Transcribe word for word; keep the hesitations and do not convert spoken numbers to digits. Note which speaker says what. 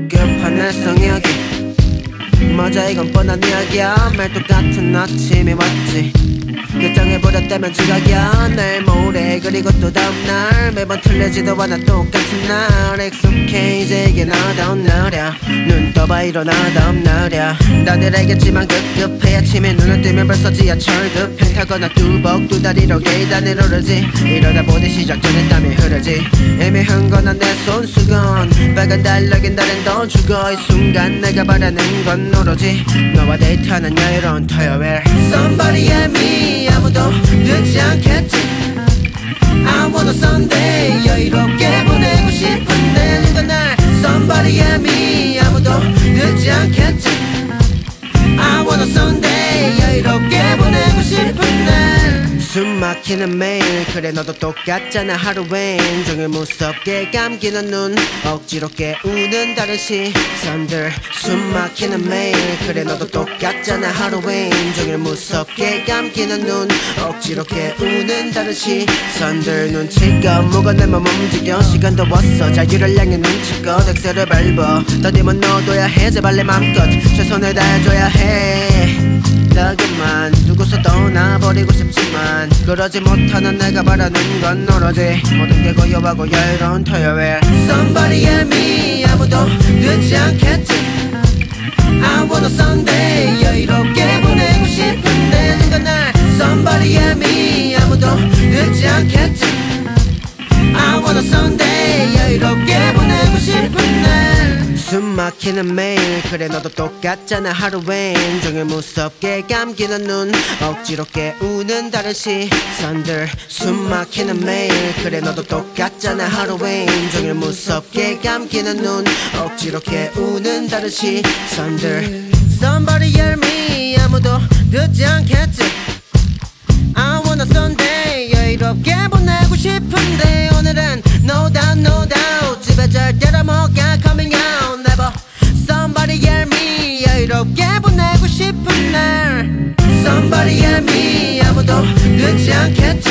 Speaker 1: 급한 내 성역이 맞아 이건 뻔한 이야기야. 매일 똑같은 아침이 왔지. 결정해버렸다면 지각이야. 내일 모레 그리고 또 다음날 매번 틀리지도 않아 똑같은 날. 익숙해 이제 이게 나다운 날이야. 눈 떠봐 일어나 다음 날이야. 다들 알겠지만 급급해. 아침에 눈을 뜨면 벌써 지하철 급행 타거나 뚜벅 두 다리로 계단을 오르지. 이러다 보니 시작 전에 땀이 흐르지. 애매한 건 내 손수건 빨간 달력인 달엔 더 죽어. 이 순간 내가 바라는 건 오로지 너와 데이트하는 여유로운 토요일. Somebody and me 아무도 늦지 않겠지. I want a Sunday 여유롭게 보내고 싶은데 누가 날 Somebody and me 아무도 늦지 않겠지. I want a Sunday 여유롭게 보내고 싶은데 숨 막히는 매일 그래 너도 똑같잖아. 하루엔 종일 무섭게 감기는 눈 억지로 깨우는 다른 시선들. 숨 막히는 매일 그래 너도 똑같잖아. 하루엔 종일 무섭게 감기는 눈 억지로 깨우는 다른 시선들. 눈치가 뭐가 내 몸 움직여. 시간도 왔어 자유를 향해 눈치껏 엑셀을 밟아. 더디면 넣어둬야 해 제발 내 맘껏 최선을 다해줘야 해. 나그만 두고서 떠나버리고 싶지만 그러지 못하는 내가 바라는 건 오로지 모든 게 고요하고 여유로운 토요일. Somebody and me 아무도 늦지 않겠지. I want a Sunday 여유롭게 보내고 싶은데 누가 날 Somebody and me 아무도 늦지 않겠지. I want a Sunday 여유롭게 보내고 싶은데 숨 막히는 매일 그래 너도 똑같잖아. 하루엔 종일 무섭게 감기는 눈 억지로 깨우는 다른 시선들. 숨 막히는 매일 그래 너도 똑같잖아. 하루엔 종일 무섭게 감기는 눈 억지로 깨우는 다른 시선들. Somebody hear me 아무도 듣지 않겠지. I want a Sunday 여유롭게 보내고 싶은데 오늘은 no doubt no doubt 집에 절대로 못 가 coming out never. Somebody hear me 여유롭게 보내고 싶은 날 Somebody hear me 아무도 듣지 않겠지.